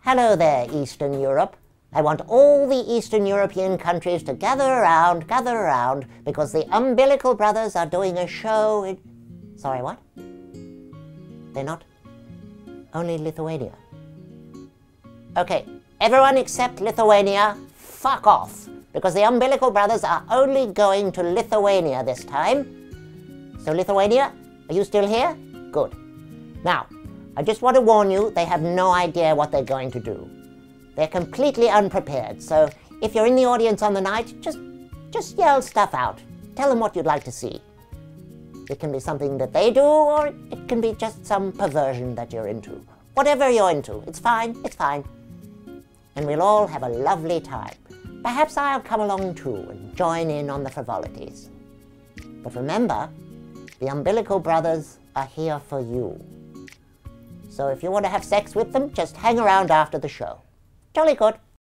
Hello there, Eastern Europe. I want all the Eastern European countries to gather around, because the Umbilical Brothers are doing a show in... Sorry, what? They're not? Only Lithuania. Okay, everyone except Lithuania, fuck off, because the Umbilical Brothers are only going to Lithuania this time. So Lithuania, are you still here? Good. Now, I just want to warn you, they have no idea what they're going to do. They're completely unprepared, so if you're in the audience on the night, just yell stuff out. Tell them what you'd like to see. It can be something that they do, or it can be just some perversion that you're into. Whatever you're into, it's fine, it's fine. And we'll all have a lovely time. Perhaps I'll come along too and join in on the frivolities. But remember, the Umbilical Brothers are here for you. So if you want to have sex with them, just hang around after the show. Jolly good.